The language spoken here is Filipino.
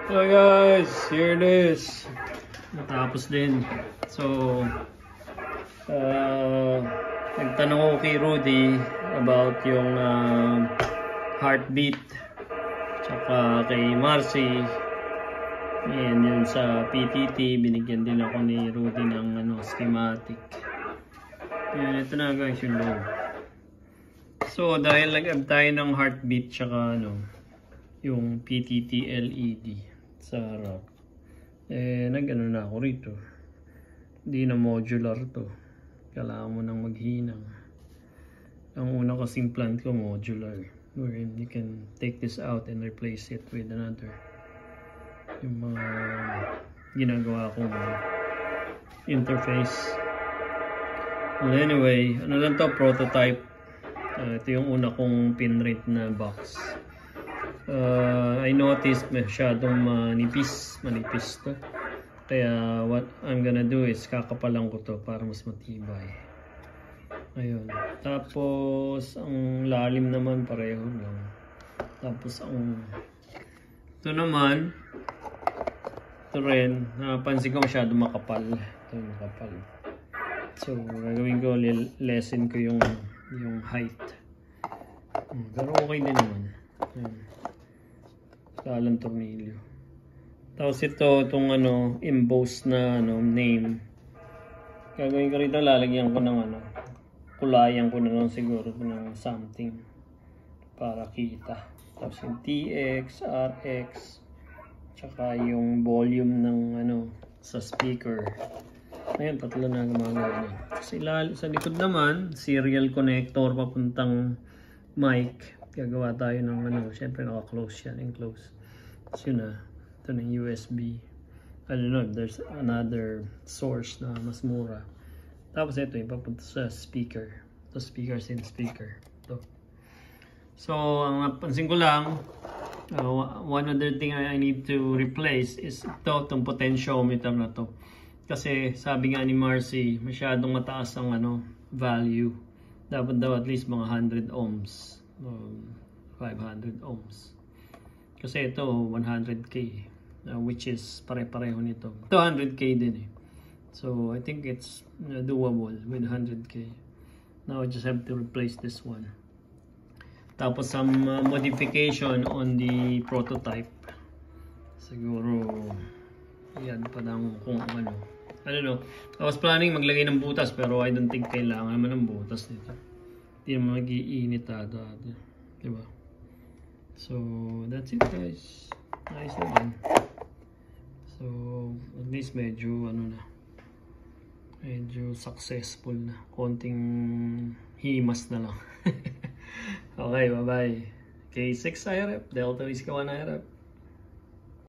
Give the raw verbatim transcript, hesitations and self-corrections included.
Hello guys, here it is. Natapos din. So, uh, nagtanong ko kay Rudy about yung uh, heartbeat. Tsaka kay Marcy. Ayan, yun sa P T T, binigyan din ako ni Rudy ng ano, schematic. Ayan, ito na guys yung loob. So, dahil nag-add tayo ng heartbeat tsaka ano, yung P T T L E D sa harap, eh, nag-ano na ako rito. Hindi na modular to. Kailangan mo nang maghinang. Ang una kasing plant ko modular, wherein you can take this out and replace it with another. Yung mga ginagawa kong interface. Well, anyway, ano lang to, prototype. Uh, ito yung una kong pinrate na box. Uh, I noticed masyadong manipis, manipis to. Kaya what I'm gonna do is kakapalan ko to para mas matibay. Ayun. Tapos ang lalim naman pareho lang. Tapos ang ito naman, ito rin, napansin ko masyado makapal. Ito yung makapal. So, gagawin ko, lessen ko yung yung height. Pero okay din naman. Ayan. Salang tornilyo. Tapos ito, itong ano, embossed na ano, name. Gagawin ko rito, lalagyan ko ng ano, kulayan ko na lang siguro ng something para kita. Tapos yung T X, R X, tsaka yung volume ng ano, sa speaker. Ayan, tatlo na gumagawa niya. Sa, sa likod naman, serial connector papuntang mic. Gagawa tayo ng ano, syempre naka-close yan, enclose. So yun na, ito ng U S B. I don't know if there's another source na mas mura. Tapos ito yung papunta sa speaker. Ito speakers in speaker. Ito. So, ang napansin ko lang, uh, one other thing I need to replace is ito, itong potentiometer na to. Kasi sabi nga ni Marcy, masyadong mataas ang ano, value. Dapat daw at least mga one hundred ohms. Um, five hundred ohms. Kasi ito one hundred K, uh, which is pare-pareho nito. Ito one hundred K din eh. So I think it's uh, doable with one hundred K. Now I just have to replace this one. Tapos some uh, modification on the prototype. Siguro yan pa lang kung ano. I don't know. I was planning maglagay ng butas pero I don't think kailangan naman ng butas nito. Hindi naman mag-iinit ata. Diba? So, that's it guys. Nice naman. So, at least medyo ano na. Medyo successful na. Konting himas na lang. Okay, bye-bye. K six I R F, Delta Whiskey one I R F.